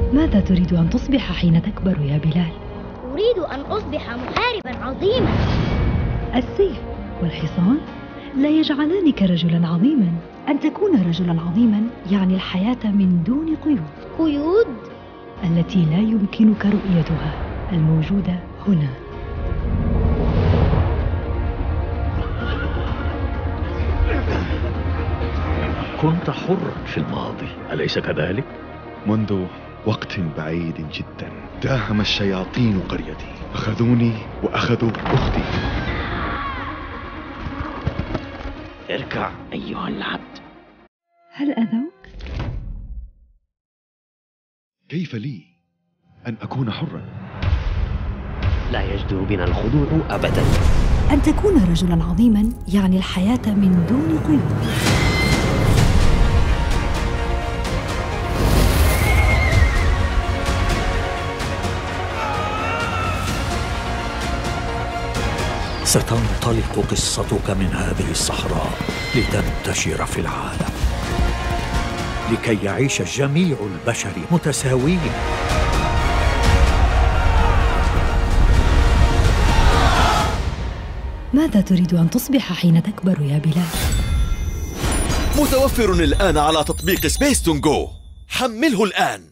ماذا تريد أن تصبح حين تكبر يا بلال؟ أريد أن أصبح محاربا عظيما. السيف والحصان لا يجعلانك رجلا عظيما. أن تكون رجلا عظيما يعني الحياة من دون قيود. قيود؟ التي لا يمكنك رؤيتها، الموجودة هنا. كنت حرا في الماضي، أليس كذلك؟ منذ وقت بعيد جدا داهم الشياطين قريتي، أخذوني وأخذوا أختي. اركع أيها العبد. هل أذوك؟ كيف لي أن أكون حرا؟ لا يجدر بنا الخضوع أبدا. أن تكون رجلا عظيما يعني الحياة من دون قيود. ستنطلق قصتك من هذه الصحراء لتنتشر في العالم، لكي يعيش جميع البشر متساوين. ماذا تريد أن تصبح حين تكبر يا بلال؟ متوفر الآن على تطبيق سبيس تون جو، حمله الآن.